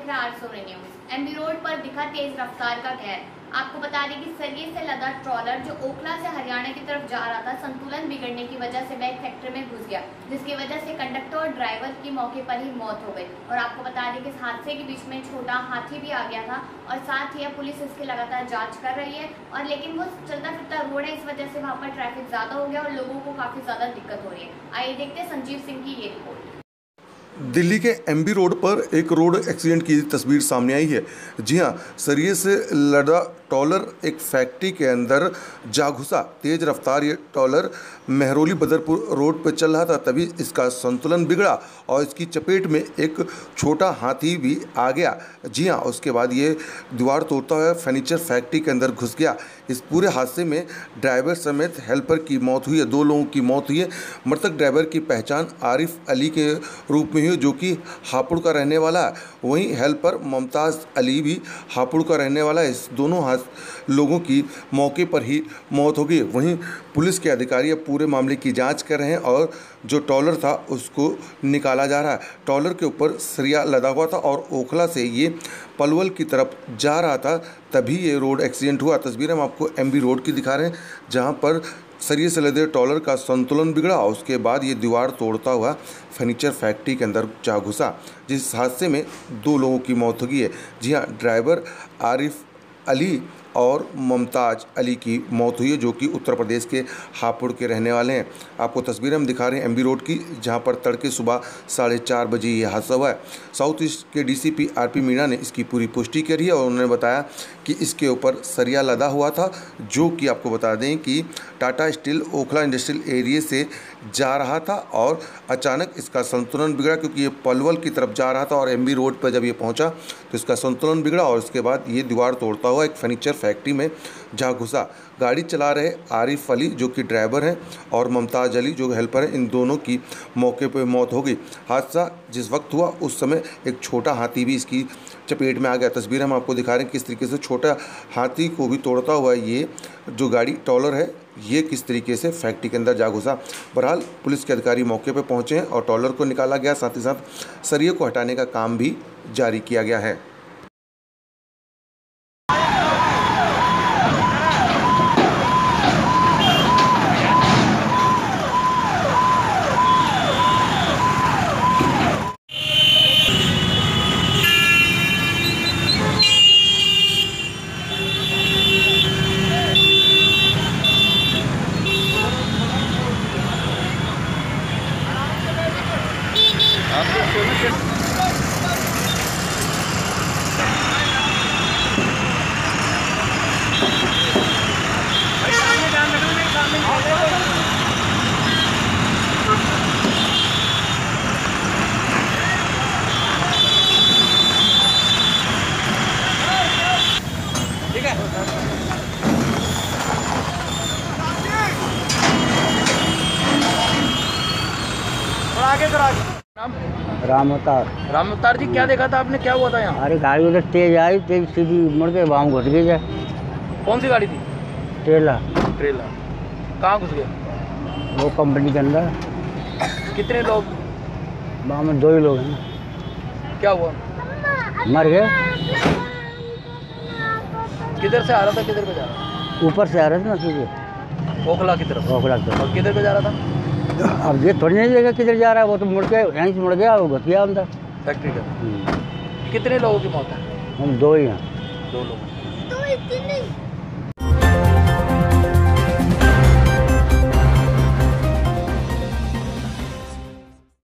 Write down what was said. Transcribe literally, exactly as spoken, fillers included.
है आठ सौ न्यूज। एमबी रोड पर दिखा तेज रफ्तार का कहर। आपको बता दें कि सरिये से लदा ट्रॉलर जो ओखला से हरियाणा की तरफ जा रहा था, संतुलन बिगड़ने की वजह से बैक फैक्ट्री में घुस गया, जिसकी वजह से कंडक्टर और ड्राइवर की मौके पर ही मौत हो गई। और आपको बता दें कि इस हादसे के बीच में छोटा हाथी भी आ गया था और साथ ही पुलिस इसकी लगातार जाँच कर रही है। और लेकिन वो चलता फिरता रोड है, इस वजह से वहाँ पर ट्रैफिक ज्यादा हो गया और लोगों को काफी ज्यादा दिक्कत हो रही है। आइए देखते हैं संजीव सिंह की ये रिपोर्ट। दिल्ली के एमबी रोड पर एक रोड एक्सीडेंट की तस्वीर सामने आई है। जी हां, सरिये से लदा ट्रॉलर एक फैक्ट्री के अंदर जा घुसा। तेज रफ्तार ये ट्रॉलर मेहरौली बदरपुर रोड पर चल रहा था, तभी इसका संतुलन बिगड़ा और इसकी चपेट में एक छोटा हाथी भी आ गया। जी हां, उसके बाद ये दीवार तोड़ता हुआ फर्नीचर फैक्ट्री के अंदर घुस गया। इस पूरे हादसे में ड्राइवर समेत हेल्पर की मौत हुई है। दो लोगों की मौत हुई है। मृतक ड्राइवर की पहचान आरिफ अली के रूप में हुई, जो कि हापुड़ का रहने वाला है। वहीं हेल्पर मुमताज़ अली भी हापुड़ का रहने वाला है। इस दोनों लोगों की मौके पर ही मौत हो गई। वहीं पुलिस के अधिकारी अब पूरे मामले की जांच कर रहे हैं और जो ट्रॉलर था उसको निकाला जा रहा है। ट्रॉलर के ऊपर सरिया लदा हुआ था और ओखला से ये पलवल की तरफ जा रहा था, तभी ये रोड एक्सीडेंट हुआ। तस्वीरें हम आपको एमबी रोड की दिखा रहे हैं, जहां पर सरिये से लदे ट्रॉलर का संतुलन बिगड़ा और उसके बाद ये दीवार तोड़ता हुआ फर्नीचर फैक्ट्री के अंदर जा घुसा, जिस हादसे में दो लोगों की मौत हो गई है। जी हाँ, ड्राइवर आरिफ अली और मुमताज़ अली की मौत हुई है, जो कि उत्तर प्रदेश के हापुड़ के रहने वाले हैं। आपको तस्वीरें हम दिखा रहे हैं एमबी रोड की, जहां पर तड़के सुबह साढ़े चार बजे ये हादसा हुआ है। साउथ ईस्ट के डीसीपी आरपी मीणा ने इसकी पूरी पुष्टि करी है और उन्होंने बताया कि इसके ऊपर सरिया लदा हुआ था, जो कि आपको बता दें कि Tata steel Okhla industrial area से जा रहा था और अचानक इसका संतुलन बिगड़ा, क्योंकि ये पलवल की तरफ जा रहा था और एमबी रोड पर जब ये पहुंचा तो इसका संतुलन बिगड़ा और उसके बाद ये दीवार तोड़ता हुआ एक फर्नीचर फैक्ट्री में जा घुसा। गाड़ी चला रहे आरिफ अली, जो कि ड्राइवर हैं, और मुमताज़ अली, जो हेल्पर हैं, इन दोनों की मौके पर मौत हो गई। हादसा जिस वक्त हुआ उस समय एक छोटा हाथी भी इसकी चपेट में आ गया। तस्वीर हम आपको दिखा रहे हैं किस तरीके से छोटा हाथी को भी तोड़ता हुआ ये जो गाड़ी ट्रॉलर है, ये किस तरीके से फैक्ट्री के अंदर जा घुसा। बहरहाल पुलिस के अधिकारी मौके पर पहुंचे हैं और ट्रॉलर को निकाला गया, साथ ही साथ सरिये को हटाने का काम भी जारी किया गया है। आगे सर आगे। नाम राम अवतार। राम अवतार जी, क्या देखा था आपने, क्या हुआ था यहाँ? अरे गाड़ी उधर तेज आई, तेज सीधी मुड़ के वहाँ घुस गई जाए। कौन सी गाड़ी थी? ट्रेला। ट्रेला कहाँ घुस गया? वो कंपनी के अंदर। कितने लोग? वहाँ में दो ही लोग हैं। क्या हुआ? मर गए। किधर से आ रहा था, किधर को जा रहा था? ऊपर से आ रहे थे ना सीधे ओखला की तरफ। ओखला की तरफ। और किधर को जा रहा था? अब ये थोड़ी नहीं देगा किधर जा रहा है, वो तो मुड़ के यहीं से मुड़ गया, वो घुस गया अंदर फैक्ट्री का। कितने लोगों की मौत है? हम दो ही हैं। दो लोग।